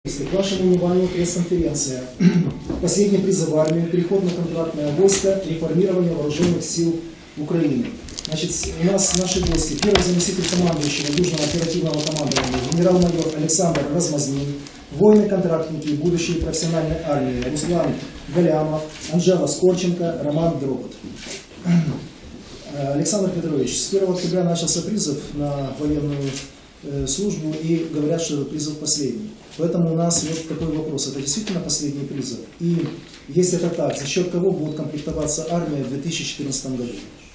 К вашему вниманию пресс-конференция. Последний призыв в армию, переход на контрактное войско, реформирование вооруженных сил Украины. Значит, у нас наши гости. Первый заместитель командующего Южного оперативного командования генерал-майор Александр Размазнин, воины-контрактники будущей профессиональной армии Руслан Галямов, Анжела Скорченко, Роман Дробот. Александр Петрович, с 1 октября начался призыв на военную службу, и говорят, что это призыв последний. Поэтому у нас вот такой вопрос. Это действительно последний призыв? И если это так, за счет кого будет комплектоваться армия в 2014 году?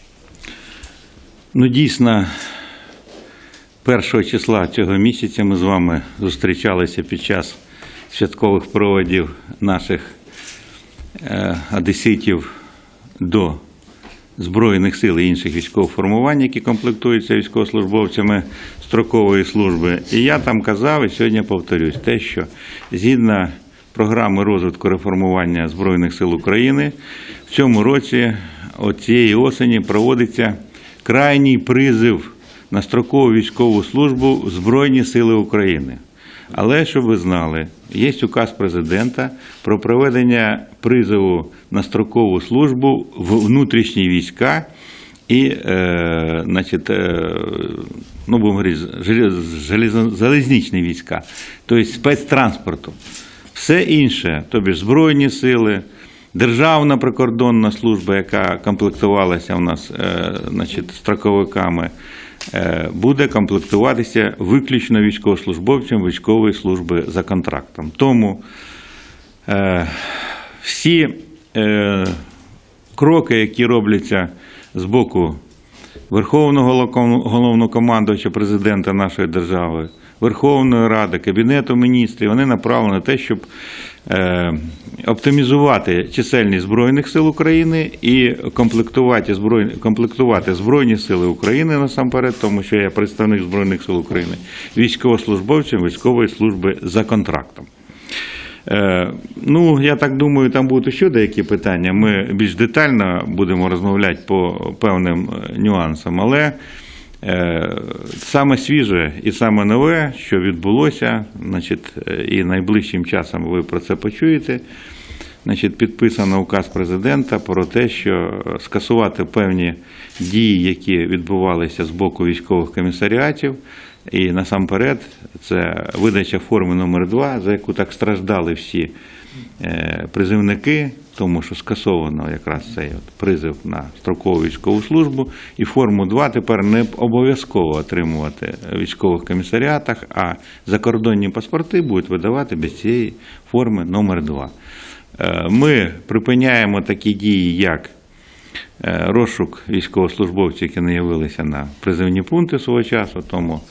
Ну, дійсно, 1 числа цього місяця ми з вами зустрічалися під час святкових проводів наших одеситів до Збройних сил і інших військових формувань, які комплектуються військовослужбовцями строкової служби. І я там казав, і сьогодні повторюсь, те, що згідно програми розвитку реформування Збройних сил України, в цьому році, от цієї осені, проводиться крайній призив на строкову військову службу в Збройні сили України. Але, щоб ви знали, є указ президента про проведення призову на строкову службу в внутрішні війська і, ну, будемо говорити, залізничні війська, тобто спецтранспорту. Все інше, тобто Збройні сили, Державна прикордонна служба, яка комплектувалася у нас строковиками, буде комплектуватися виключно військовослужбовцям військової служби за контрактом. Тому всі кроки, які робляться з боку Верховного Головнокомандувача, президента нашої держави, Верховної Ради, Кабінету міністрів, вони направлені на те, щоб оптимізувати чисельність Збройних сил України і комплектувати Збройні сили України насамперед, тому що я представник Збройних сил України, військовослужбовцям військової служби за контрактом. Ну, я так думаю, там будуть ще деякі питання. Ми більш детально будемо розмовляти по певним нюансам, але саме свіже і саме нове, що відбулося, і найближчим часом ви про це почуєте, підписано указ президента про те, що скасувати певні дії, які відбувалися з боку військових комісаріатів, і насамперед це видача форми номер 2, за яку так страждали всі призивники, тому що скасовано якраз цей призив на строкову військову службу, і форму 2 тепер не обов'язково отримувати в військових комісаріатах, а закордонні паспорти будуть видавати без цієї форми номер 2. Ми припиняємо такі дії, як розшук військовослужбовців, які не явилися на призивні пункти свого часу, тому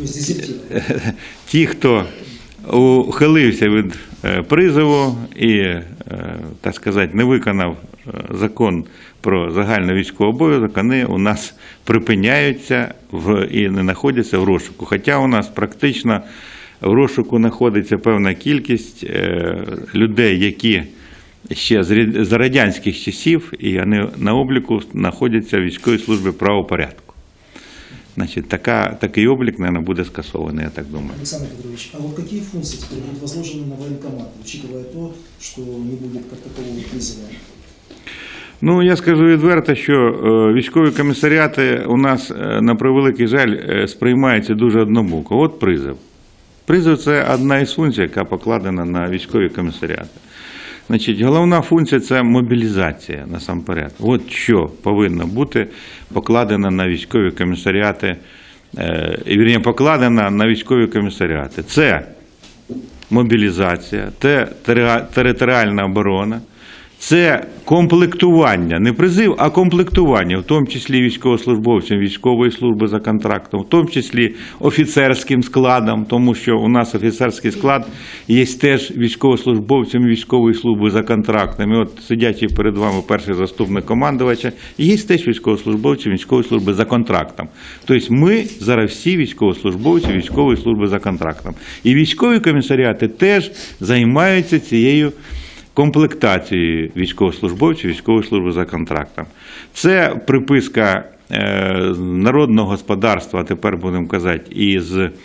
ті, хто ухилився від призову і, так сказати, не виконав закон про загальний військовий обов'язок, вони у нас припиняються і не знаходяться в розшуку. Хоча у нас практично в розшуку знаходиться певна кількість людей, які ще з радянських часів, і вони на обліку знаходяться в військовій службі правопорядку. Значит, такий облик, наверное, буде скасований, я так думаю. Александр Петрович, а вот какие функции теперь будут возложены на военкомат, учитывая то, что не будет как такового призыва? Ну, я скажу відверто, що військові комісаріати у нас, на превеликий жаль, сприймаються дуже однобоко. От призов. Призов – це одна із функцій, яка покладена на військові комісаріати. Значить, головна функція – це мобілізація, насамперед. От що повинно бути покладено на військові комісаріати, покладено на військові комісаріати. Це мобілізація, це територіальна оборона, це комплектування, не призив, а комплектування, в тому числі військовослужбовцям військової служби за контрактом, в тому числі офіцерським складом, тому що у нас офіцерський склад є теж військовослужбовцям військової служби за контрактом. І от сидячий перед вами перший заступник командувача, є теж військовослужбовцям військової служби за контрактом. Тобто ми зараз всі військовослужбовці військової служби за контрактом. І військові комісаріати теж займаються цією комплектації військовослужбовців військової служби за контрактом. Це приписка народного господарства, тепер будемо казати, із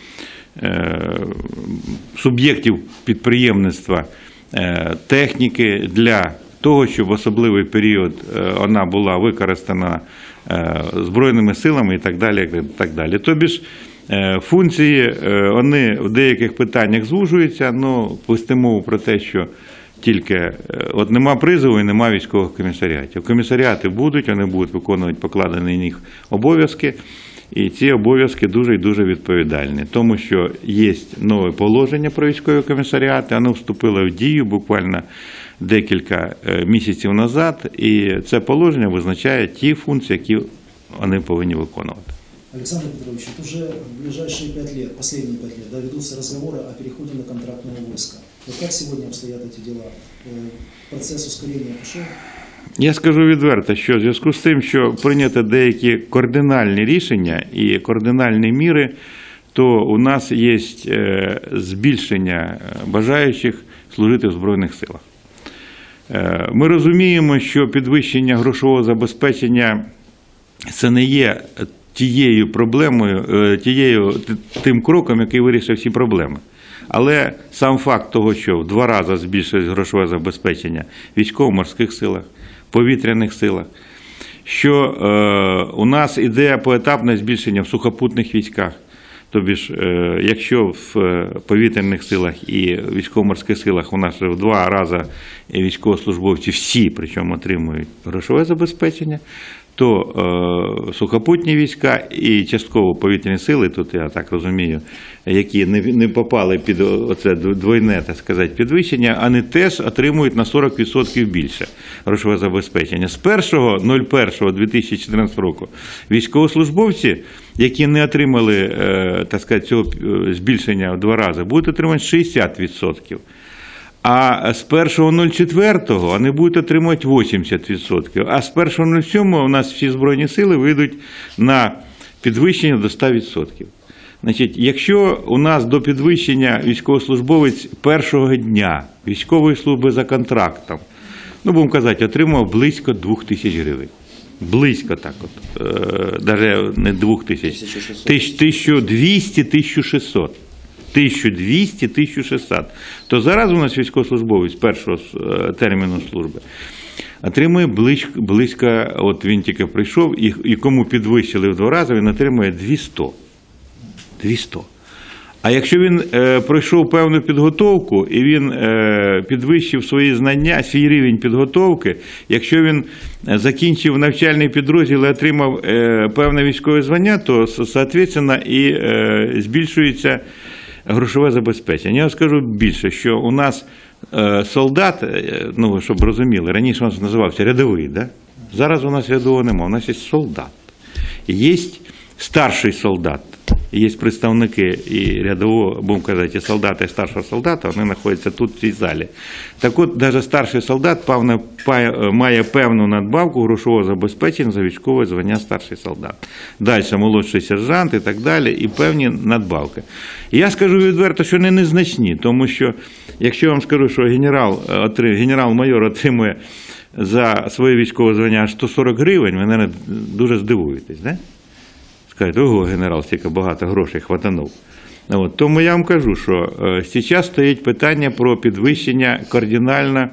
суб'єктів підприємництва техніки для того, щоб в особливий період вона була використана Збройними силами і так далі. І так далі. Тобі ж функції, вони в деяких питаннях звужуються, але вести мову про те, що тільки от нема призову і нема військових комісаріатів. Комісаріати будуть, вони будуть виконувати покладені на них обов'язки, і ці обов'язки дуже і дуже відповідальні, тому що є нове положення про військові комісаріати, воно вступило в дію буквально декілька місяців назад, і це положення визначає ті функції, які вони повинні виконувати. Александр Петрович, вот уже в ближайшие 5 лет, последние 5 лет, да, ведутся разговоры о переходе на контрактное войско. Вот как сегодня обстоят эти дела? Процесс ускорения пошел? Я скажу відверто, що в зв'язку з тим, що прийняті деякі кардинальні рішення і кардинальні міри, то у нас є збільшення бажаючих служити в Збройних силах. Ми розуміємо, що підвищення грошового забезпечення – це не є тією проблемою, тим кроком, який вирішив всі проблеми. Але сам факт того, що в 2 рази збільшилось грошове забезпечення в військово-морських силах, повітряних силах, що у нас іде поетапне збільшення в сухопутних військах. Тобі ж, якщо в повітряних силах і військово-морських силах у нас в 2 рази військовослужбовці всі, причому отримують грошове забезпечення, то сухопутні війська і частково повітряні сили, тут я так розумію, які не попали під оце двойне, так сказати, підвищення, вони теж отримують на 40% більше грошове забезпечення. З 1.01.2014 року військовослужбовці, які не отримали, так сказати, цього збільшення в 2 рази, будуть отримати 60%. А з 1.04 вони будуть отримувати 80%. А з 1.07 у нас всі Збройні сили вийдуть на підвищення до 100%. Значить, якщо у нас до підвищення військовослужбовець першого дня військової служби за контрактом, ну, будемо казати, отримав близько 2000 гривень. Близько так от, навіть не 2000, 1200-1600. 1200-1600, то зараз у нас військовослужбовець першого терміну служби отримує близько, от він тільки прийшов, і кому підвищили в 2 рази, він отримує 200. 200. А якщо він пройшов певну підготовку і він підвищив свої знання, свій рівень підготовки, якщо він закінчив навчальний підрозділ і отримав певне військове звання, то, соответственно, і збільшується грошове забезпечення. Я скажу більше, що у нас солдат, ну, щоб розуміли, раніше він називався рядовий, да? Зараз у нас рядового немає, у нас є солдат. Є старший солдат, є представники і рядового, будемо казати, і солдата, і старшого солдата, вони знаходяться тут в цій залі. Так от, навіть старший солдат має певну надбавку грошового забезпечення за військове звання старший солдат. Далі молодший сержант і так далі, і певні надбавки. І я скажу відверто, що вони незначні, тому що, якщо я вам скажу, що генерал-майор отримує за своє військове звання аж 140 гривень, ви, мабуть, дуже здивуєтесь, да? Скажуть, ого, генерал, стільки багато грошей хватанув. От, тому я вам кажу, що зараз стоїть питання про підвищення кардинально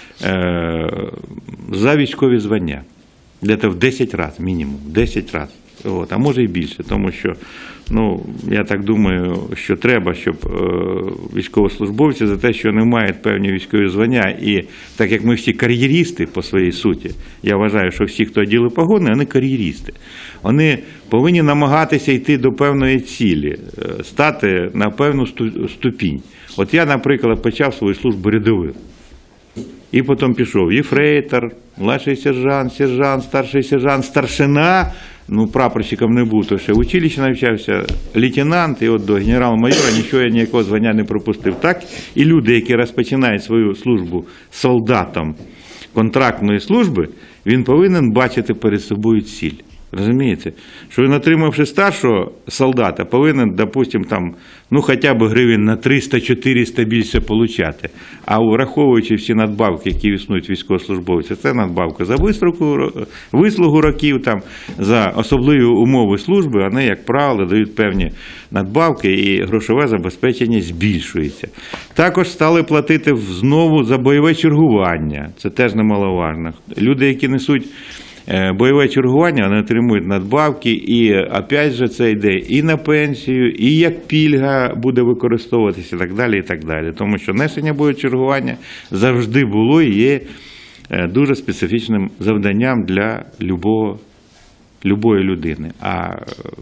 за військові звання. Десь в 10 разів, мінімум, 10 разів. От, а може і більше, тому що, ну, я так думаю, що треба, щоб військовослужбовці за те, що не мають певні військові звання, і так як ми всі кар'єристи по своїй суті, я вважаю, що всі, хто оділи погони, вони кар'єристи. Вони повинні намагатися йти до певної цілі, стати на певну ступінь. От я, наприклад, почав свою службу рядовим. І потім пішов єфрейтор, младший сержант, сержант, старший сержант, старшина, ну, прапорщиком не був, то ще в училищі навчався, лейтенант, і от до генерал-майора нічого, я ніякого звання не пропустив. Так і люди, які розпочинають свою службу солдатом контрактної служби, він повинен бачити перед собою ціль. Розумієте? Що він, отримавши старшого солдата, повинен, допустим, там, ну, хоча б гривень на 300-400 більше получати. А враховуючи всі надбавки, які існують військовослужбовців, це надбавка за вислугу років, там, за особливі умови служби, вони, як правило, дають певні надбавки і грошове забезпечення збільшується. Також стали платити знову за бойове чергування, це теж немаловажно. Люди, які несуть бойове чергування, вони отримують надбавки, і, опять же, це йде і на пенсію, і як пільга буде використовуватися, і так далі, і так далі. Тому що несення бойового чергування завжди було і є дуже специфічним завданням для любої людини. А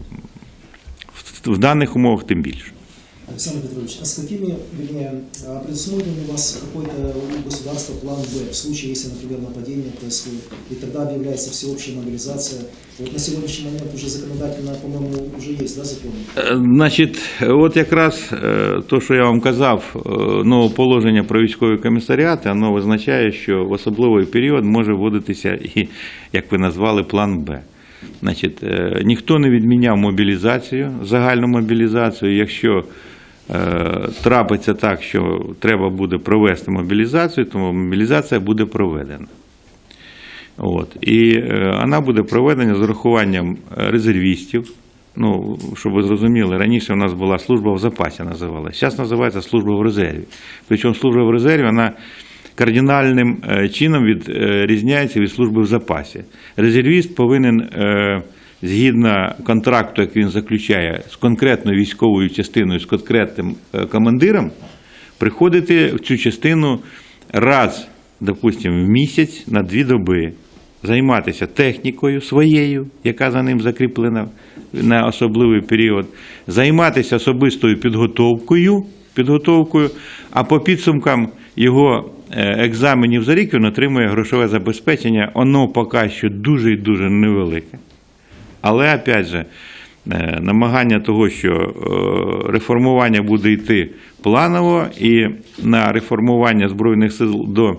в даних умовах тим більше. Александр Петрович, а с какими, вернее, предусмотрен у вас какой-то у государства план Б в случае, если, например, нападение происходит, и тогда объявляется всеобщая мобилизация? Вот на сегодняшний момент уже законодательно, по-моему, уже есть, да, закон? Значить, от якраз то, що я вам казав, нове положення про військові комісаріати, воно визначає, що в особливий період може вводитися і, як ви назвали, план Б. Значить, ніхто не відміняв мобілізацію, загальну мобілізацію. Якщо трапиться так, що треба буде провести мобілізацію, то мобілізація буде проведена. От. І вона буде проведена з урахуванням резервістів. Ну, щоб ви зрозуміли, раніше у нас була служба в запасі, називалася. Зараз називається служба в резерві. Причому служба в резерві, вона кардинальним чином відрізняється від служби в запасі. Резервіст повинен, згідно контракту, як він заключає з конкретною військовою частиною, з конкретним командиром, приходити в цю частину раз, допустимо, в місяць на 2 доби, займатися технікою своєю, яка за ним закріплена на особливий період, займатися особистою підготовкою, а по підсумкам його екзаменів за рік він отримує грошове забезпечення, воно поки що дуже і дуже невелике. Але, опять же, намагання того, що реформування буде йти планово, і на реформування Збройних сил до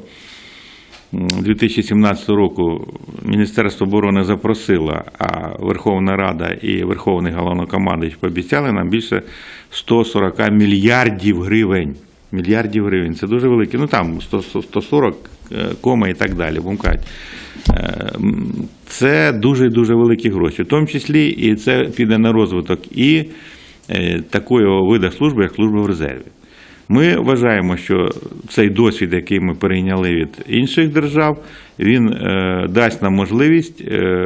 2017 року Міністерство оборони запросило, а Верховна Рада і Верховний Головнокомандувач пообіцяли нам більше 140 мільярдів гривень. Мільярдів гривень. Це дуже велике. Ну там 140, кома і так далі. Будемо казати. Це дуже-дуже великі гроші. В тому числі і це піде на розвиток і такого виду служби, як служба в резерві. Ми вважаємо, що цей досвід, який ми перейняли від інших держав, він дасть нам можливість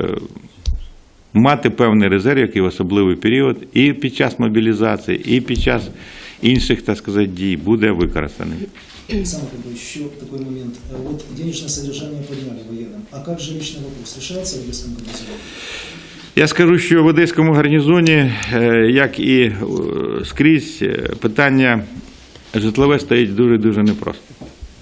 мати певний резерв, який в особливий період і під час мобілізації, і під час інших, так сказати, дій буде використаний. Александр Петрович, еще такой момент. Вот денежное содержание подняли военным. А как жилищный вопрос решается в Одесском гарнизоне? Я скажу, що в Одеському гарнізоні, як і скрізь, питання житлове стоїть дуже-дуже непросто.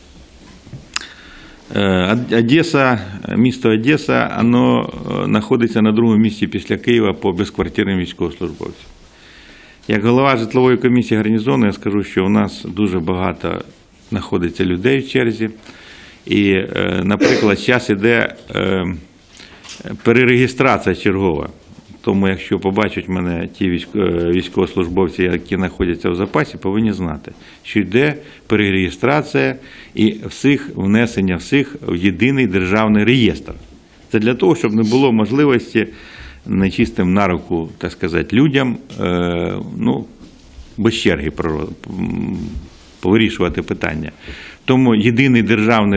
Одеса, місто Одеса, воно знаходиться на другому місці після Києва по безквартирним військовослужбовцям. Як голова житлової комісії гарнізону, я скажу, що у нас дуже багато знаходиться людей в черзі. І, наприклад, зараз йде перереєстрація чергова. Тому, якщо побачать мене ті військовослужбовці, які знаходяться в запасі, повинні знати, що йде перереєстрація і внесення всіх в єдиний державний реєстр. Це для того, щоб не було можливості нечистим на руку, так сказати, людям, без черги повирішувати питання. Тому єдиний державний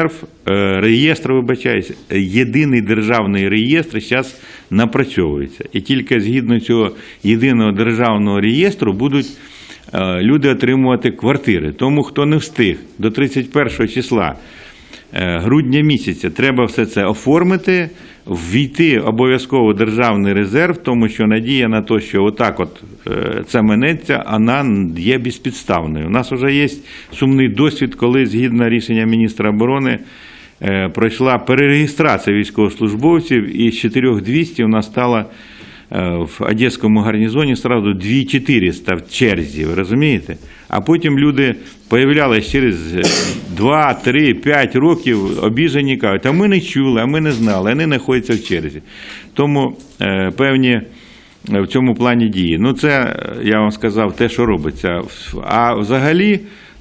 єдиний державний реєстр зараз напрацьовується. І тільки згідно цього єдиного державного реєстру будуть люди отримувати квартири. Тому, хто не встиг до 31 числа грудня місяця, треба все це оформити, ввійти обов'язково в державний резерв, тому що надія на те, що отак от це минеться, вона є безпідставною. У нас вже є сумний досвід, коли згідно рішення міністра оборони пройшла перереєстрація військовослужбовців, і з 4200 у нас стало в Одеському гарнізоні сразу 2400 в черзі, ви розумієте? А потім люди появлялись через 2, 3, 5 років, обіжені, кажуть, а ми не чули, а ми не знали, вони знаходяться в черзі. Тому певні в цьому плані дії. Ну це, я вам сказав, те, що робиться. А взагалі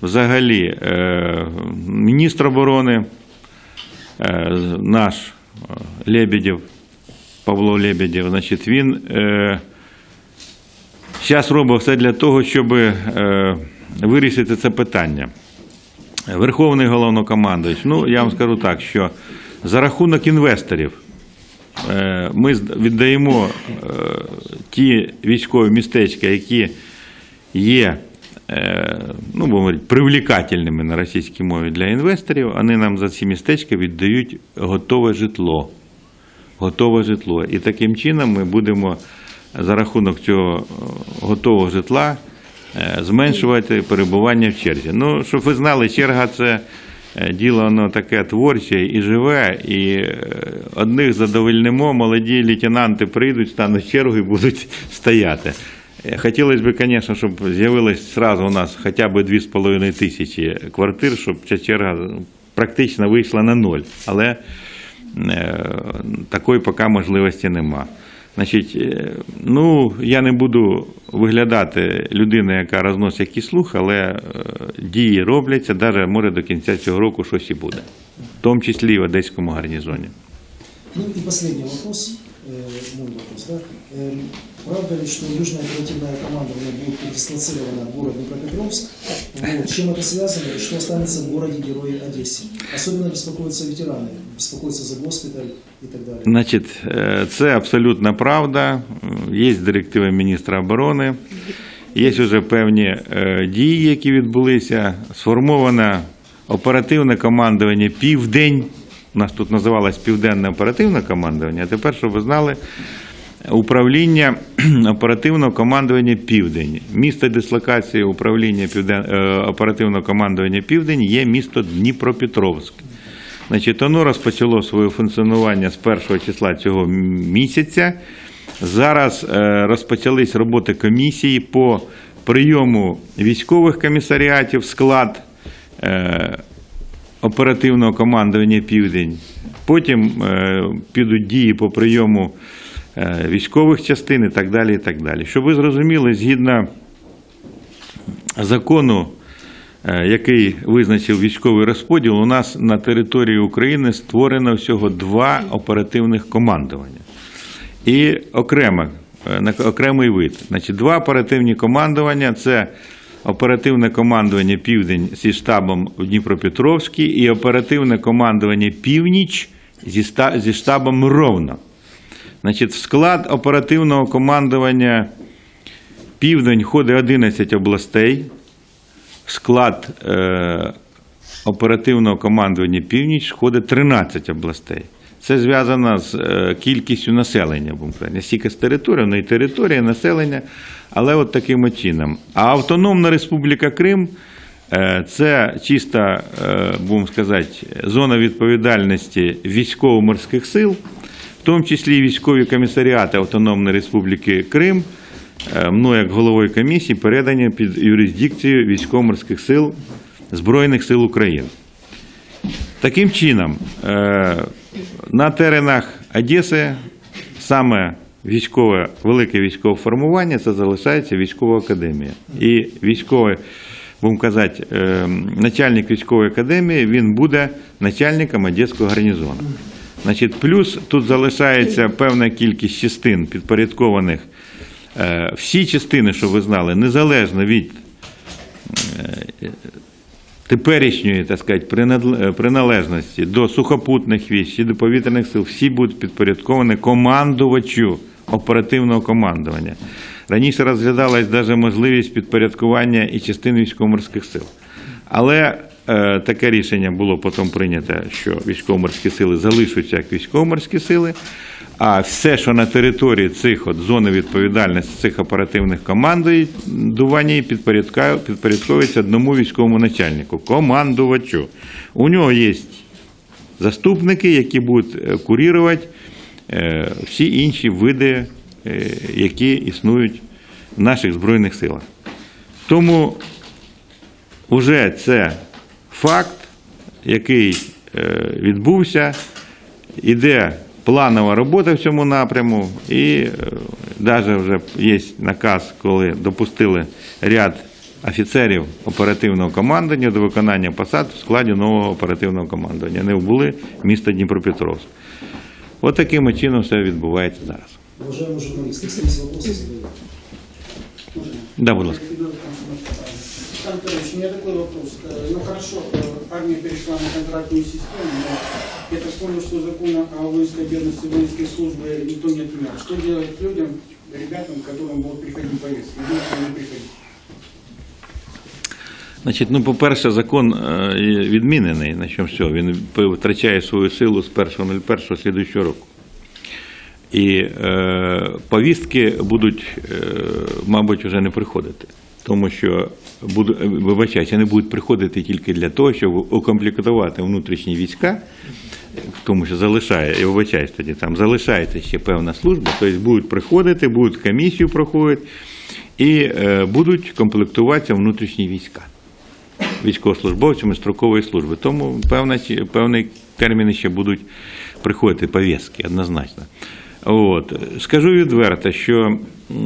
міністр оборони, наш Лебедєв, Павло Лебедєв, значить, він зараз робить все для того, щоб вирішити це питання. Верховний головнокомандувач, ну, я вам скажу так, що за рахунок інвесторів ми віддаємо ті військові містечка, які є, ну, будемо говорити, привлекательними на російській мові для інвесторів, вони нам за ці містечка віддають готове житло. Готове житло. І таким чином ми будемо за рахунок цього готового житла зменшувати перебування в черзі. Ну, щоб ви знали, черга – це діло, воно таке творче і живе, і одних задовольнимо, молоді лейтенанти прийдуть, стануть в чергу і будуть стояти. Хотілося б, звісно, щоб з'явилось одразу у нас хоча б 2500 квартир, щоб ця черга практично вийшла на ноль. Але такої поки можливості нема. Значить, ну, я не буду виглядати людиною, яка розносить якийсь слух, але дії робляться, навіть може до кінця цього року щось і буде. В тому числі і в Одеському гарнізоні. Ну и последний вопрос, мой вопрос, да? Правда ли, что Южная оперативная команда будет передислоцирована в город Днепропетровск? Вот. Чем это связано и что останется в городе-герое Одессе? Особенно беспокоятся ветераны, беспокоятся за госпиталь и так далее. Значить, це абсолютна правда. Є директиви міністра оборони, є вже певні дії, які відбулися. Сформоване оперативне командування «Південь». У нас тут називалось Південне оперативне командування, а тепер, щоб ви знали, управління оперативного командування «Південь». Місто дислокації управління оперативного командування «Південь» є місто Дніпропетровськ. Значить, воно розпочало своє функціонування з 1 числа цього місяця. Зараз розпочались роботи комісії по прийому військових комісаріатів в склад оперативного командування «Південь». Потім підуть дії по прийому військових частин і так далі, і так далі. Щоб ви зрозуміли, згідно закону, який визначив військовий розподіл, у нас на території України створено всього 2 оперативних командування. І окремий вид. Значить, 2 оперативні командування – це оперативне командування «Південь» зі штабом в Дніпропетровській і оперативне командування «Північ» зі штабом Ровно. Значить, в склад оперативного командування «Південь» входить 11 областей, в склад оперативного командування «Північ» входить 13 областей. Це зв'язано з кількістю населення, не стільки з територією, але й територія, населення, але от таким чином. А Автономна Республіка Крим – це чиста, будемо сказати, зона відповідальності військово-морських сил, в тому числі і військові комісаріати Автономної Республіки Крим, мною як головою комісії, передані під юрисдикцію військово-морських сил Збройних сил України. Таким чином, на теренах Одеси саме велике військове формування – це залишається військова академія. І військовий, будемо казати, начальник військової академії, він буде начальником Одеського гарнізону. Значить, плюс тут залишається певна кількість частин підпорядкованих. Всі частини, щоб ви знали, незалежно від теперішньої, так сказати, приналежності до сухопутних військ і до повітряних сил, всі будуть підпорядковані командувачу оперативного командування. Раніше розглядалась навіть можливість підпорядкування і частин військово-морських сил. Але таке рішення було потім прийнято, що військово-морські сили залишаться як військово-морські сили, а все, що на території цих зони відповідальності цих оперативних командувань, підпорядковується одному військовому начальнику, командувачу. У нього є заступники, які будуть курувати всі інші види які існують в наших Збройних силах. Тому вже це факт, який відбувся, іде планова робота в цьому напряму, і навіть вже є наказ, коли допустили ряд офіцерів оперативного командування до виконання посад в складі нового оперативного командування. Вони були міста Дніпропетровськ. От таким чином все відбувається зараз. Уважаемый журналист, есть вопросы задают? Да, будь ласка. Александр Петрович, у меня такой вопрос. Ну хорошо, армия перешла на контрактную систему, но я так понял, что закона о воинской обязанности воинской службы никто не отменял. Что делать людям, ребятам, которым будут приходить повестки? Не приходить? Значить, ну, по-перше, закон відмінений, на чому все, він втрачає свою силу з 1.01 слідуючого року. І повістки будуть, мабуть, вже не приходити. Тому що, вибачайте, вони будуть приходити тільки для того, щоб укомплектувати внутрішні війська, тому що залишає, і вибачаюсь тоді, там залишається ще певна служба, тобто будуть приходити, будуть комісію проходити і будуть комплектуватися внутрішні війська військовослужбовцями строкової служби. Тому певні терміни ще будуть приходити, повістки, однозначно. От. Скажу відверто, що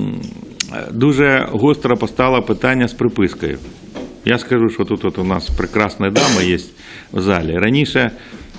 дуже гостро постало питання з припискою. Я скажу, що тут у нас прекрасна дама є в залі. Раніше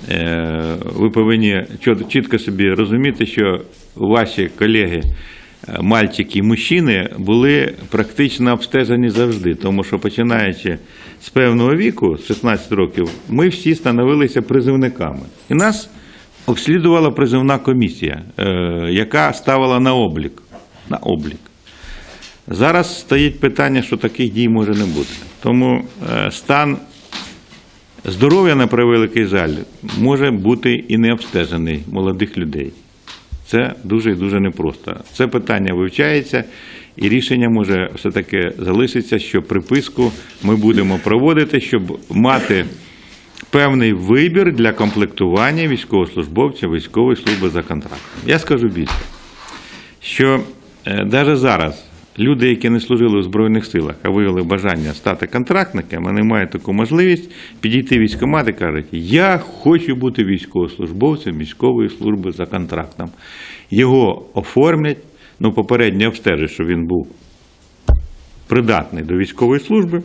ви повинні чітко собі розуміти, що ваші колеги, мальчики і мужчини, були практично обстежені завжди. Тому що, починаючи з певного віку, з 16 років, ми всі становилися призивниками. І нас обслідувала призивна комісія, яка ставила на облік. Зараз стоїть питання, що таких дій може не бути. Тому стан здоров'я, на превеликий жаль, може бути і не обстежений молодих людей. Це дуже і дуже непросто. Це питання вивчається, і рішення може все-таки залишитися, що приписку ми будемо проводити, щоб мати певний вибір для комплектування військовослужбовців військової служби за контрактом. Я скажу більше, що навіть зараз люди, які не служили у Збройних силах, а виявили бажання стати контрактниками, вони мають таку можливість підійти в військкомат і кажуть: я хочу бути військовослужбовцем військової служби за контрактом. Його оформлять, попередньо обстежать, щоб він був придатний до військової служби.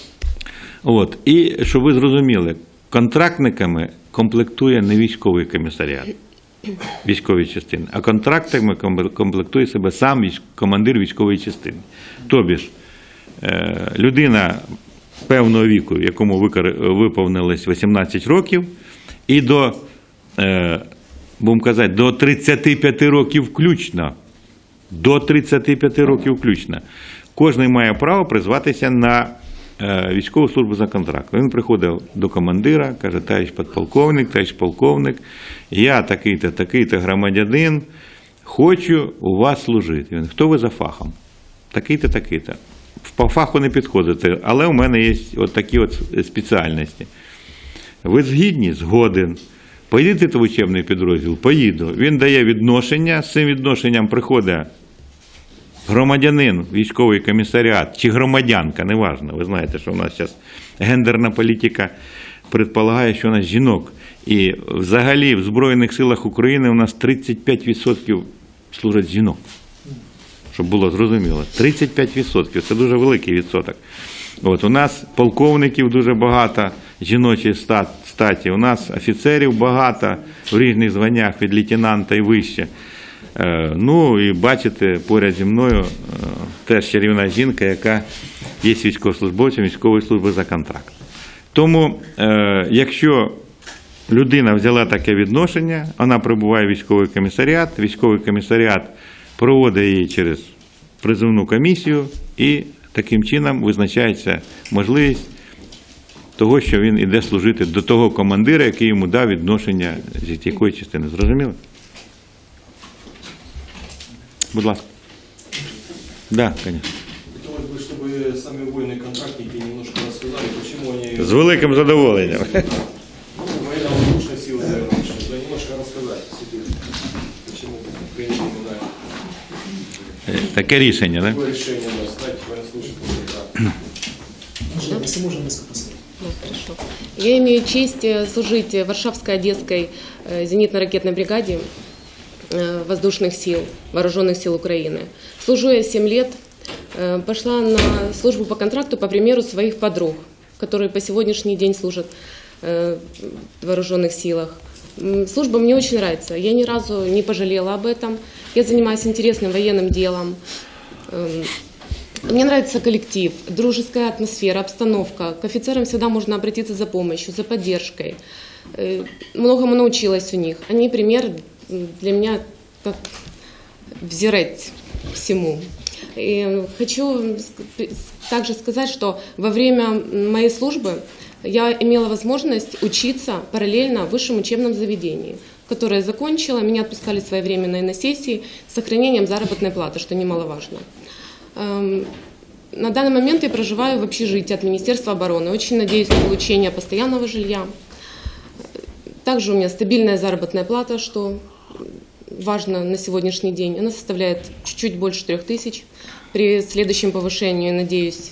От. І, щоб ви зрозуміли, контрактниками комплектує не військовий комісаріат, військові частини, а контрактами комплектує себе сам командир військової частини. Тобі ж людина певного віку, якому виповнилось 18 років, і до, будемо казати, до 35 років включно, кожен має право призватися на військову службу за контрактом. Він приходить до командира, каже: товариш підполковник, товариш полковник, я такий-то, такий-то громадянин, хочу у вас служити. Він: хто ви за фахом? Такий-то, такий-то. По фаху не підходите, але у мене є от такі от спеціальності. Ви згідні? Згоден. Поїдете в учебний підрозділ? Поїду. Він дає відношення, з цим відношенням приходить громадянин, військовий комісаріат чи громадянка, неважно. Ви знаєте, що у нас зараз гендерна політика предполагає, що у нас жінок. І взагалі в Збройних силах України у нас 35% служать жінок. Щоб було зрозуміло. 35%. Це дуже великий відсоток. От, у нас полковників дуже багато, жіночої статі. У нас офіцерів багато в різних званнях, від лейтенанта і вище. Ну і бачите, поряд зі мною теж чарівна жінка, яка є військовослужбовцем військової служби за контракт. Тому, якщо людина взяла таке відношення, вона прибуває в військовий комісаріат проводить її через призовну комісію, і таким чином визначається можливість того, що він іде служити до того командира, який йому дав відношення з якої частини. Зрозуміло? Будь ласка. Да, конечно. Хотелось бы, чтобы сами воины-контрактники немножко рассказали, почему они... С великим задоволенням. Военно-воздушные силы, наверное, немножко рассказать себе, почему приняли именно Таке рішення, так? Какое решение у нас стать военнослужащим по контракту? Анжела, если можно, несколько слов. Да, хорошо. Я имею честь служить в Варшавской Одесской зенитно-ракетной бригаде воздушных сил, вооруженных сил Украины. Служу я 7 лет. Пошла на службу по контракту по примеру своих подруг, которые по сегодняшний день служат в вооруженных силах. Служба мне очень нравится. Я ни разу не пожалела об этом. Я занимаюсь интересным военным делом. Мне нравится коллектив, дружеская атмосфера, обстановка. К офицерам всегда можно обратиться за помощью, за поддержкой. Многому научилась у них. Они пример для меня как взирать всему. И хочу также сказать, что во время моей службы я имела возможность учиться параллельно в высшем учебном заведении, которое я закончила. Меня отпускали своевременно на сессии с сохранением заработной платы, что немаловажно. На данный момент я проживаю в общежитии от Министерства обороны. Очень надеюсь на получение постоянного жилья. Также у меня стабильная заработная плата, что важно на сегодняшний день. Она составляет чуть-чуть больше 3000. При следующем повышении, надеюсь,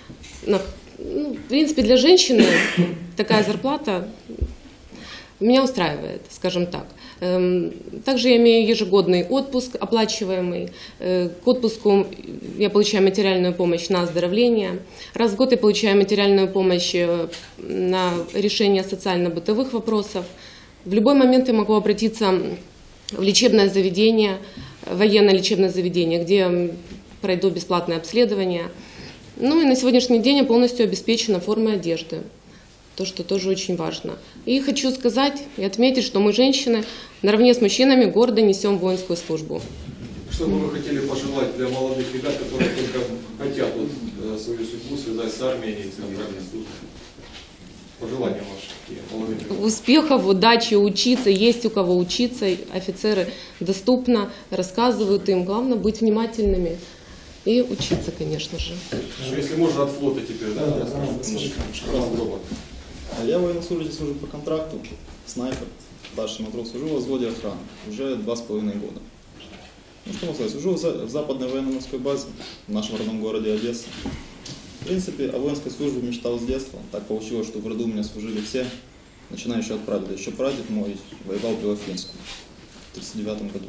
в принципе, для женщины такая зарплата меня устраивает, скажем так. Также я имею ежегодный отпуск оплачиваемый. К отпуску я получаю материальную помощь на оздоровление. Раз в год я получаю материальную помощь на решение социально-бытовых вопросов. В любой момент я могу обратиться в лечебное заведение, военное лечебное заведение, где пройду бесплатное обследование. Ну и на сегодняшний день я полностью обеспечена формой одежды. То, что тоже очень важно. И хочу сказать и отметить, что мы, женщины, наравне с мужчинами гордо несем воинскую службу. Что бы вы хотели пожелать для молодых ребят, которые только хотят свою судьбу связать с армией и цивильной службой? Пожелания ваши какие, молодым ребятам? Успехов, удачи, учиться. Есть у кого учиться. Офицеры доступно рассказывают им. Главное быть внимательными и учиться, конечно же. Если можно, от флота теперь, да? Да, скажите, Роман. Я военнослужащий, служу по контракту, снайпер, старший матрос, служу в взводе охраны уже 2,5 года. Ну что можно сказать, служу в западной военно-морской базе в нашем родном городе Одесса. В принципе, о воинской службе мечтал с детства. Так получилось, что в роду у меня служили все, начиная еще от прадеда. Еще прадед мой воевал в Белофинску в 1939 году.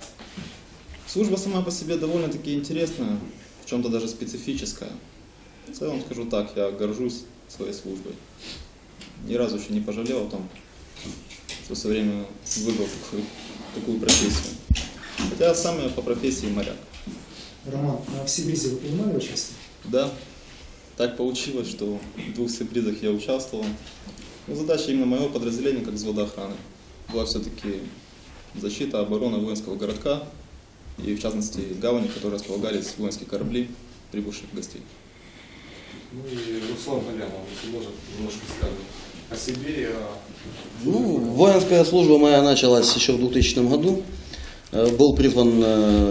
Служба сама по себе довольно-таки интересная, в чем-то даже специфическая. В целом скажу так, я горжусь своей службой. Ни разу еще не пожалел о том, что со временем выбрал такую профессию. Хотя сам я по профессии моряк. Роман, а в Сибризе вы принимали участие? Да, так получилось, что в 2 сюрпризах я участвовал. Но задача именно моего подразделения, как взвода охраны, была все-таки защита, оборона воинского городка и, в частности, гавани, в которой располагались воинские корабли, прибывших гостей. Ну и Руслан Галямов, если может, немножко скажет о себе. Ну, воинская служба моя началась еще в 2000 году. Был призван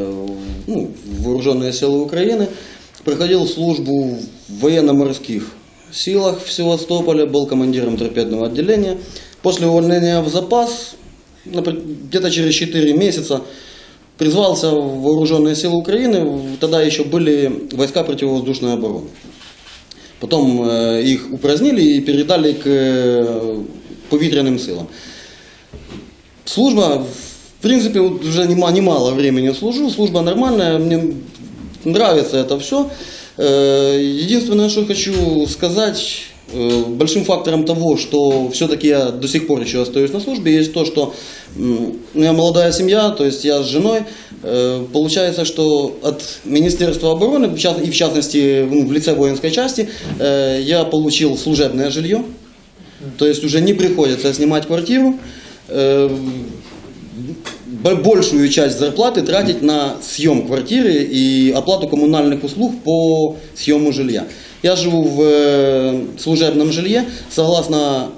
в вооруженные силы Украины. Проходил службу в военно-морских силах в Севастополе, был командиром торпедного отделения. После увольнения в запас, где-то через 4 месяца, призвался в вооруженные силы Украины. Тогда еще были войска противовоздушной обороны. Потом их упразднили и передали к повітрянным силам. Служба, в принципе, уже немало времени служу, служба нормальная, мне нравится это все. Единственное, что хочу сказать, большим фактором того, что все-таки я до сих пор еще остаюсь на службе, есть то, что у меня молодая семья, то есть я с женой. Получается, что от Министерства обороны, и в частности в лице воинской части, я получил служебное жилье. То есть уже не приходится снимать квартиру. Большую часть зарплаты тратить на съем квартиры и оплату коммунальных услуг по съему жилья. Я живу в служебном жилье, согласно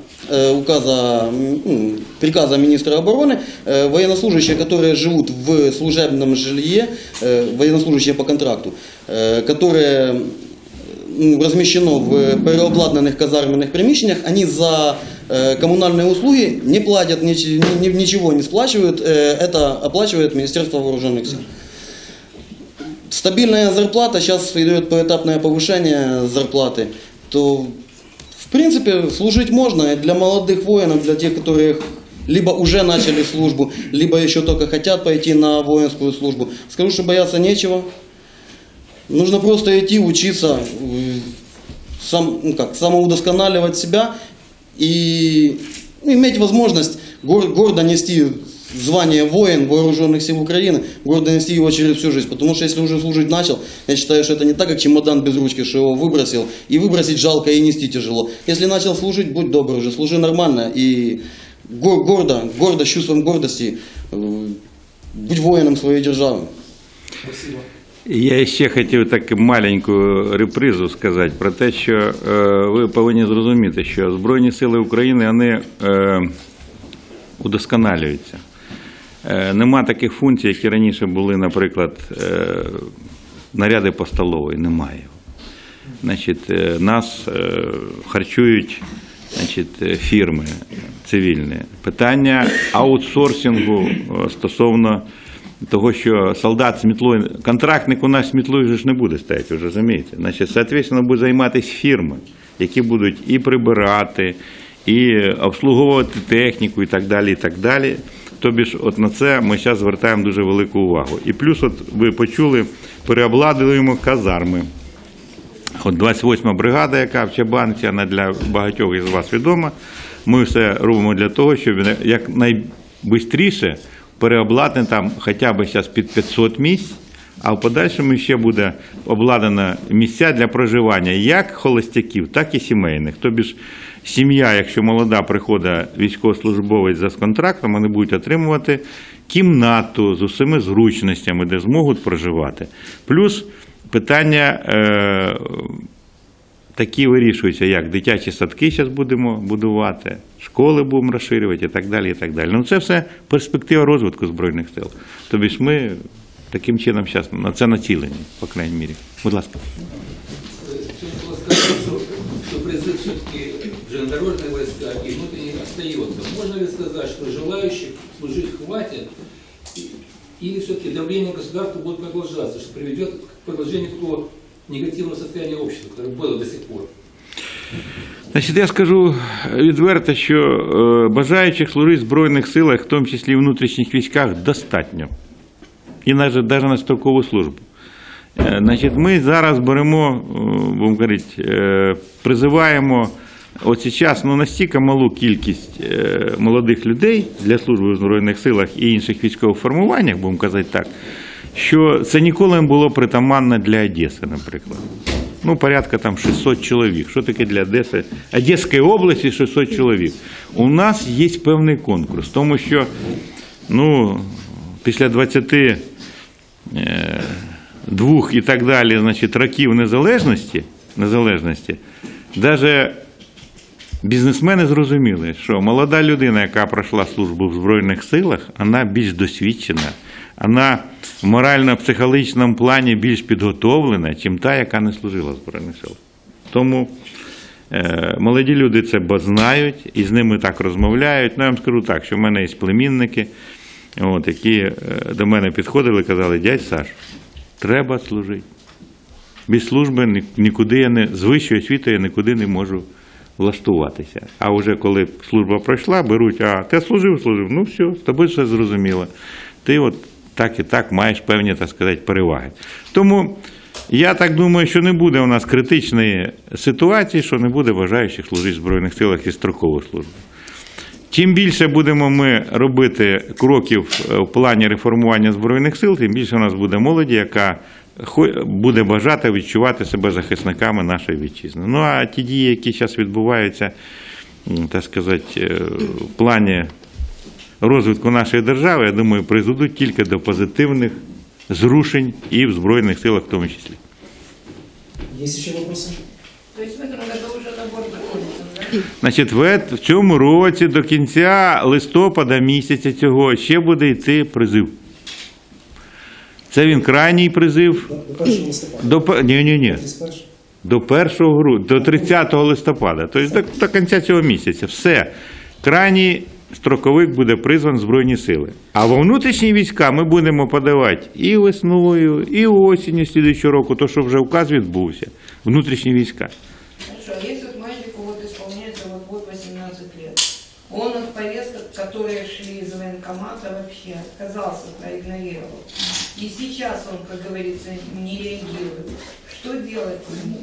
приказа министра обороны, военнослужащие, которые живут в служебном жилье, военнослужащие по контракту, которые размещено в переобладнанных казарменных приміщеннях, они за коммунальные услуги не платят, ничего не сплачивают, это оплачивает Министерство вооруженных сил. стабильная зарплата, сейчас идет поэтапное повышение зарплаты, то в принципе служить можно и для молодых воинов, для тех, которые либо уже начали службу, либо еще только хотят пойти на воинскую службу. Скажу, что бояться нечего. Нужно просто идти, учиться, самоудосконаливать себя и иметь возможность гордо нести звание воин Вооруженных сил Украины, гордо нести его через всю жизнь. Потому что если уже служить начал, я считаю, что это не так, как чемодан без ручки, что его выбросил, и выбросить жалко, и нести тяжело. Если начал служить, будь добр уже, служи нормально и гордо, с чувством гордости, будь воїном своєї держави. Спасибо. Я ще хотів таку маленьку репризу сказати про те, що ви повинні зрозуміти, що Збройні Сили України, вони удосконалюються. Нема таких функцій, які раніше були, наприклад, наряди по столовій, немає. Значить, нас харчують, значить, фірми цивільні. Питання аутсорсингу стосовно того, що солдат з мітлою, контрактник у нас з мітлою вже ж не буде стояти, ви розумієте. Значить, соответственно, будуть займатися фірми, які будуть і прибирати, і обслуговувати техніку і так далі, і так далі. Тобі ж от на це ми зараз звертаємо дуже велику увагу. І плюс, от ви почули, переобладнуємо казарми. От 28-ма бригада, яка в Чабанці, вона для багатьох із вас відома. Ми все робимо для того, щоб якнайшвидше переобладнати там хоча б зараз під 500 місць, а в подальшому ще буде обладнано місця для проживання як холостяків, так і сімейних. Тобі ж сім'я, якщо молода приходить військовослужбовець за контрактом, вони будуть отримувати кімнату з усіма зручностями, де зможуть проживати. Плюс питання такі вирішуються, як дитячі садки зараз будемо будувати, школи будемо розширювати і так далі, і так далі. Ну це все перспектива розвитку Збройних сил. Тобі ж ми таким чином зараз на це націлені, по крайній мірі. Будь ласка. Сегодня было сказано, что призыв все-таки в железнодорожные войска и внутренних остается. Можно ли сказать, что желающих служить хватит, или все-таки давление государства будет продолжаться, что приведет к продолжению такого негативного состояния общества, которое было до сих пор? Значить, я скажу відверто, що бажаючих служити в Збройних силах, в тому числі і внутрішніх військах, достатньо. І навіть на строкову службу. Значить, ми зараз беремо, будемо говорити, призиваємо от зараз настільки малу кількість молодих людей для служби в Збройних силах і інших військових формуваннях, будемо казати так, що це ніколи не було притаманно для Одеси, наприклад. Ну, порядка там 600 чоловік. Що таке для Одеси? Одеської області 600 чоловік. У нас є певний конкурс, тому що, після 22 і так далі, значить, років незалежності, навіть бізнесмени зрозуміли, що молода людина, яка пройшла службу в Збройних силах, вона більш досвідчена, вона в морально-психологічному плані більш підготовлена, ніж та, яка не служила в Збройних силах. Тому молоді люди це знають і з ними так розмовляють. Ну, я вам скажу так, що в мене є племінники, які до мене підходили і казали: дядь Саш, треба служити. Без служби нікуди з вищої освіти я нікуди не можу влаштуватися. А вже коли служба пройшла, беруть: а ти служив, ну все, з тобою все зрозуміло. Ти от так і так маєш певні, так сказати, переваги. Тому я так думаю, що не буде у нас критичної ситуації, що не буде бажаючих служити в Збройних силах і строкову службу. Чим більше будемо ми робити кроків в плані реформування Збройних сил, тим більше у нас буде молоді, яка буде бажати відчувати себе захисниками нашої вітчизни. Ну а ті дії, які зараз відбуваються, так сказати, в плані розвитку нашої держави, я думаю, призведуть тільки до позитивних зрушень і в Збройних силах в тому числі. Є ще вопроси? То есть в этом году уже набор закончится, да? Значить, в цьому році до кінця листопада місяця цього ще буде йти призив. Це він крайній призив. До 1 листопада? Ні. До 30 листопада. Тобто до кінця цього місяця. Все. Крайній строковик буде призван в Збройні сили. А во внутрішні війська ми будемо подавати і весною, і осінню слідуючого року, то що вже указ відбувся, внутрішні війська. Хорошо, а если вот мальчику вот исполняется вот 18 лет, он от повесток, которые шли из военкомата, вообще отказался, проигнорировал. И сейчас он, как говорится, не реагирует. Что делать ему?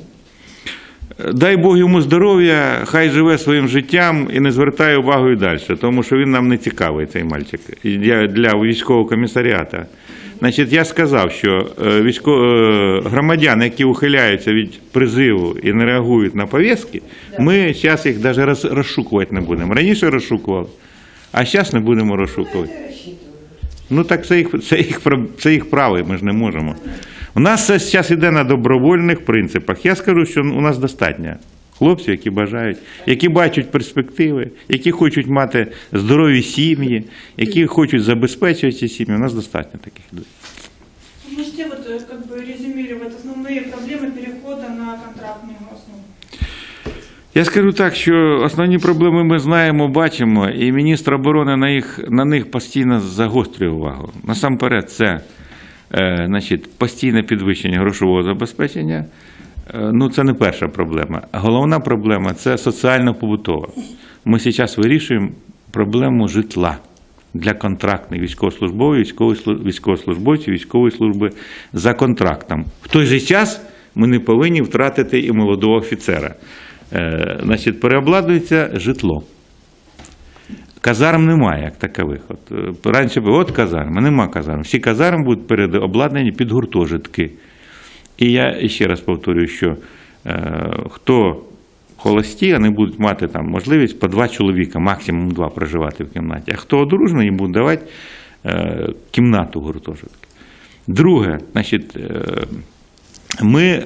Дай Бог йому здоров'я, хай живе своїм життям і не звертає увагу і далі, тому що він нам не цікавий, цей мальчик, для військового комісаріату. Значить, я сказав, що громадян, які ухиляються від призиву і не реагують на повістки, ми зараз їх навіть розшукувати не будемо. Раніше розшукували, а зараз не будемо розшукувати. Ну так це їх право, ми ж не можемо. У нас це зараз йде на добровольних принципах. Я скажу, що у нас достатньо хлопців, які бажають, які бачать перспективи, які хочуть мати здорові сім'ї, які хочуть забезпечувати ці сім'ї. У нас достатньо таких людей. Можете вот как бы резюмировать основные проблемы перехода на контрактную основу? Я скажу так, що основні проблеми ми знаємо, бачимо, і міністр оборони на них постійно загострює увагу. Насамперед, це постійне підвищення грошового забезпечення. Ну, це не перша проблема. Головна проблема – це соціально-побутова. Ми зараз вирішуємо проблему житла для контрактних військовослужбовців, військової служби за контрактом. В той же час ми не повинні втратити і молодого офіцера. Переобладнується житло. Казарм немає, як такових. Раніше було казарми, нема казарм. Всі казарми будуть переобладнані під гуртожитки. І я ще раз повторюю, що хто холості, вони будуть мати там можливість по 2 чоловіка, максимум 2 проживати в кімнаті. А хто одружений, їм будуть давати кімнату гуртожитки. Друге, ми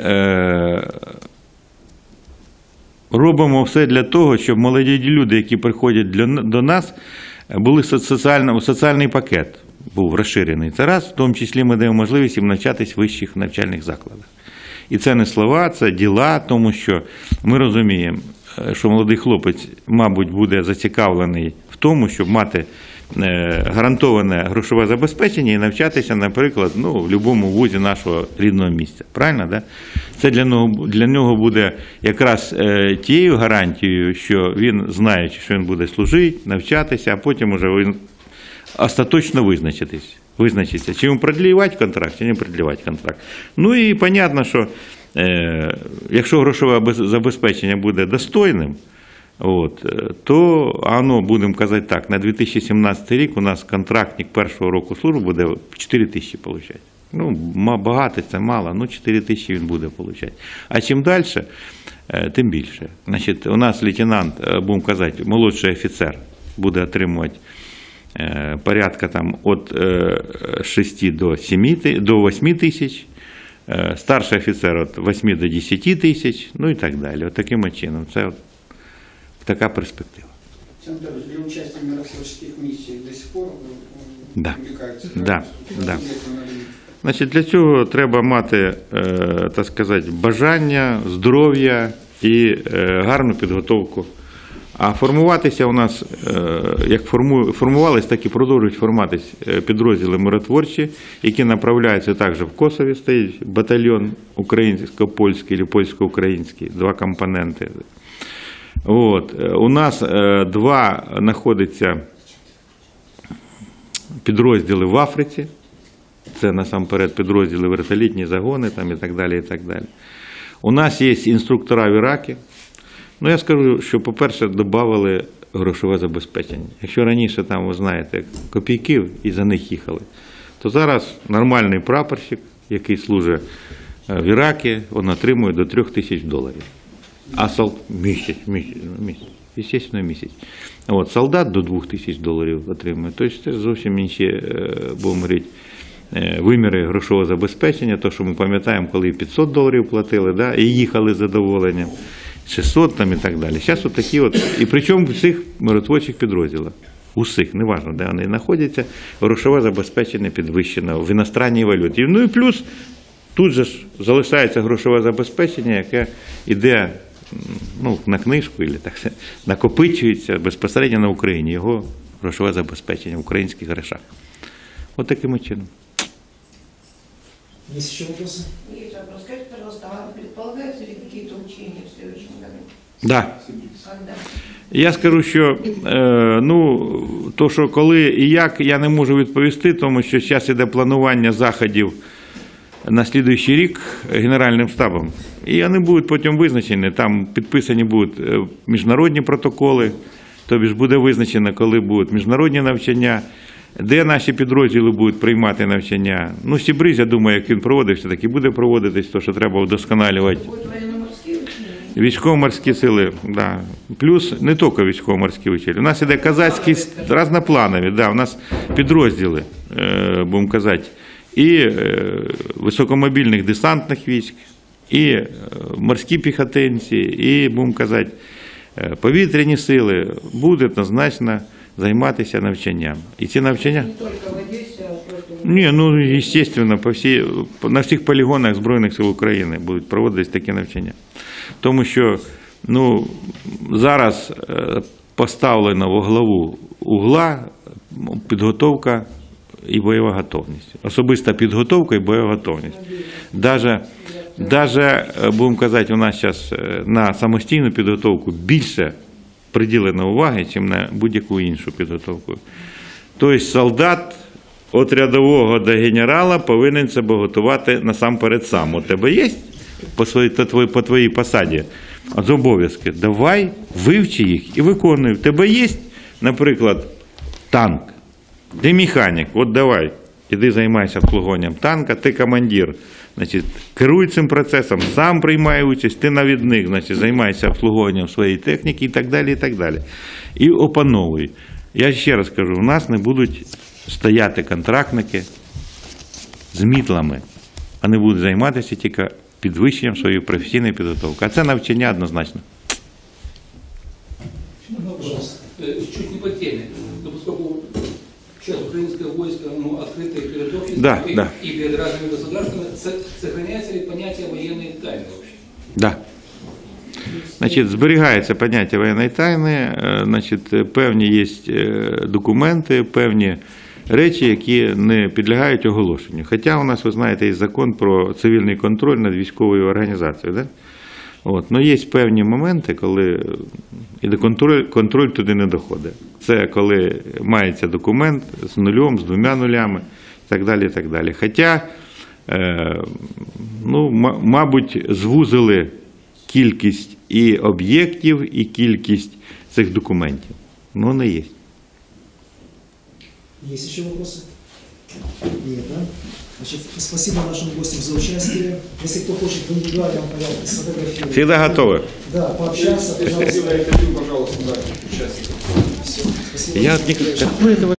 робимо все для того, щоб молоді люди, які приходять до нас, були соціальний пакет був розширений. Це раз, в тому числі ми даємо можливість їм навчатись в вищих навчальних закладах. І це не слова, це діла, тому що ми розуміємо, що молодий хлопець, мабуть, буде зацікавлений в тому, щоб мати гарантоване грошове забезпечення і навчатися, наприклад, в будь-якому вузі нашого рідного місця. Правильно, да? Це для нього буде якраз тією гарантією, що він знає, що він буде служити, навчатися, а потім уже він остаточно визначиться, чи йому продлівати контракт, чи не продлівати контракт. Ну і зрозуміло, що якщо грошове забезпечення буде достойним, то, будемо казати так, на 2017 рік у нас контрактник першого року служби буде 4 тисячі отримати. Багато, це мало, 4 тисячі він буде отримати. А чим далі, тим більше. У нас лейтенант, будемо казати, молодший офіцер буде отримувати порядка від 6 до 8 тисяч, старший офіцер від 8 до 10 тисяч, і так далі. Таким чином. Це така перспектива. Для участия в миротворческих миссиях до сих пор привлекаются? Да. Для цього треба мати, так сказати, бажання, здоров'я і гарну підготовку. А формуватися у нас, як формувалися, так і продовжують формуватися підрозділи миротворчі, які направляються також в Косові, стоїть батальйон українсько-польський або польсько-український, 2 компоненти. У нас 2 знаходяться підрозділи в Африці, це насамперед підрозділи вертолітні загони і так далі, і так далі. У нас є інструктора в Іракі. Я скажу, що, по-перше, додали грошове забезпечення. Якщо раніше, ви знаєте, копійків і за них їхали, то зараз нормальний прапорщик, який служить в Іракі, він отримує до $3 тисяч. А місяць, звісно, місяць. Солдат до $2 тисяч отримує. Тобто це зовсім інші, будемо говорити, виміри грошового забезпечення, то, що ми пам'ятаємо, коли $500 платили, і їхали з задоволенням. 600 і так далі. Зараз такі і причому в всіх миротворчих підрозділах, усіх, неважно, де вони знаходяться, грошове забезпечення підвищено в іностранній валюті. І плюс тут же ж залишається грошове забезпечення, яке йде на книжку, або так накопичується безпосередньо на Україні. Його грошове забезпечення в українських грошах. От таким чином. Есть еще вопросы? Есть вопрос. Скажите, пожалуйста, а предполагаются ли какие-то учения в следующем году? Да. Когда? Я скажу, що то, що коли і як, я не можу відповісти, тому що зараз іде планування заходів на слідуючий рік Генеральним штабом. І вони будуть потім визначені, там підписані будуть міжнародні протоколи, тобі ж буде визначено, коли будуть міжнародні навчання, де наші підрозділи будуть приймати навчання. Ну, Сібриз, я думаю, як він проводився, так і буде проводитись, то, що треба вдосконалювати. Будут военно-морские учения? Військово-морські сили, да. Плюс не тільки військово-морські училі. У нас іде козацькі, різнопланові, да. У нас підрозділи, будемо казати, і високомобільних десантних військ, і морські піхотинці, і, будемо казати, повітряні сили будуть однозначно займатися навчанням. І ці навчання... Не только в Одессе, а просто... Ні, ну, звісно, на всіх полігонах Збройних сил України будуть проводитись такі навчання. Тому що зараз поставлено во главу угла підготовка і бойова готовність. Особиста підготовка і бойова готовність. Даже, будемо казати, у нас зараз на самостійну підготовку більше приділено уваги, ніж на будь-яку іншу підготовку. Тобто солдат від рядового до генерала повинен себе готувати насамперед сам. У тебе є по твоїй посаді обов'язки? Давай, вивчи їх і виконуй. У тебе є, наприклад, танк, ти механік, от давай, іди займайся обслуговуванням танка, ти командир. Значить, керуй цим процесом, сам приймай участь, ти навідник, значить, займайся обслуговуванням своєї техніки і так далі, і так далі. І опановуй. Я ще раз кажу, у нас не будуть стояти контрактники з мітлами, вони будуть займатися тільки підвищенням своєї професійної підготовки. А це навчання однозначно. Чуть не по теме. Но поскольку сейчас украинское войско открытое перед обществом Да, и, да. и перед разными государствами, сохраняется ли понятие военной тайны вообще? Да. Значить, зберігається поняття воєнної тайни, значить, певні є документи, певні речі, які не підлягають оголошенню. Хоча у нас, ви знаєте, є закон про цивільний контроль над військовою організацією. Да? От. Но є певні моменти, коли і контроль туди не доходить. Це коли мається документ з нулем, з 2 нулями і так далі, і так далі. Хоча, мабуть, звузили кількість і об'єктів, і кількість цих документів. Ну, не є. Есть еще вопросы? Нет, да? Значит, спасибо нашим гостям за участие. Если кто хочет в индивидуальном порядке сфотографировать. Всегда готовы. Да, пообщаться, пожалуйста. Интервью, пожалуйста, да, участников. Все, спасибо. Я от них...